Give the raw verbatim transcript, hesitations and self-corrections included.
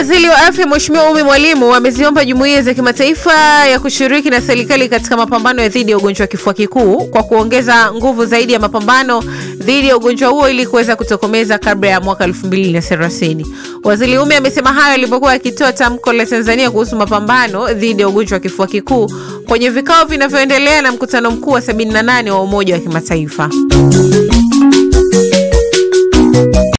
Waziri wa Afya Mheshimiwa Umi Mwalimu ameziomba jumuiya za kimataifa ya kushiriki na serikali katika mapambano ya dhidi ya ugonjwa wa kifua kikuu kwa kuongeza nguvu zaidi ya mapambano dhidi ya ugonjwa huo ili kuweza kutokomeza kabla ya mwaka elfu mbili na thelathini. Waziri Umi amesema hayo alipokuwa akitoa tamko la Tanzania kuhusu mapambano dhidi ya ugonjwa wa kifua kikuu kwenye vikao vinavyoendelea na mkutano mkuu wa sabini na nane wa Umoja wa Kimataifa.